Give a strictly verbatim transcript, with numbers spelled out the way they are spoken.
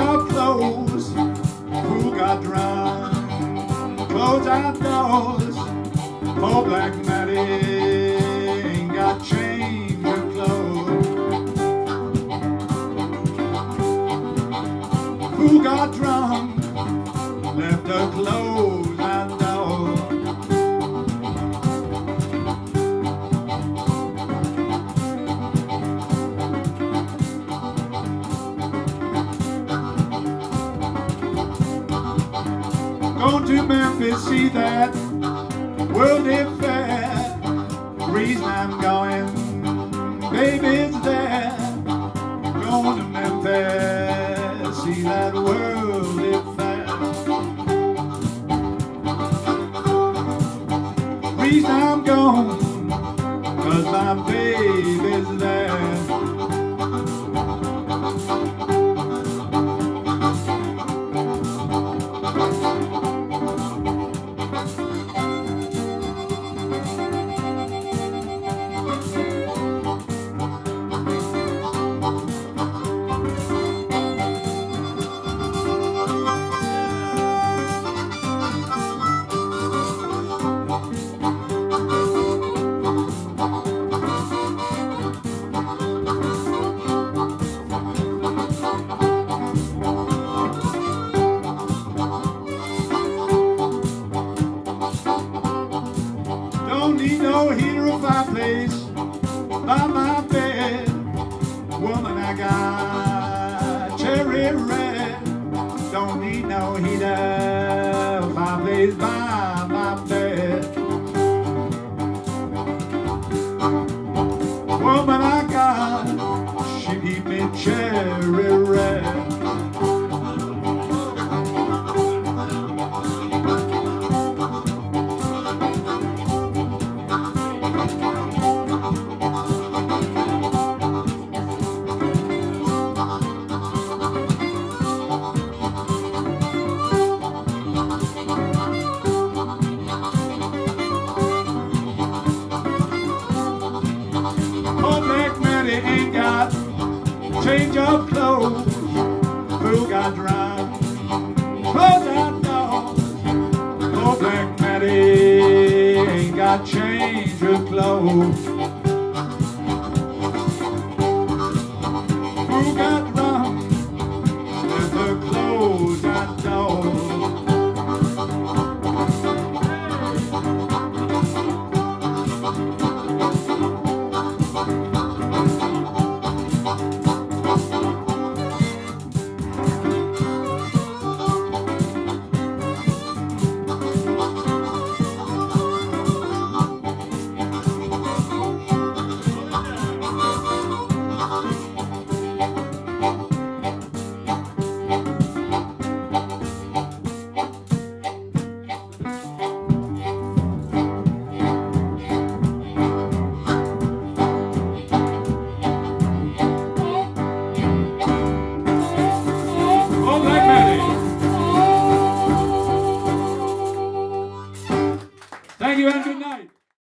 of clothes, who got drunk, clothes outdoors. Poor Black Matty ain't got change of clothes. Who got drunk, left her clothes outdoors. Going to Memphis, see that Worldly Fair. Reason I'm going, baby's there. Going to Memphis, see that Worldly Fair. Reason I'm going, cause my baby's there. Don't need no heater or fireplace by my bed. Woman, I got cherry red. Don't need no heater or fireplace by my bed. Woman, I got, she keep me cherry red. Ain't got change of clothes, who got drunk, clothes outdoors. Oh, Black Matty ain't got change of clothes. Who got drunk, left her clothes outdoors. Thank you and good night.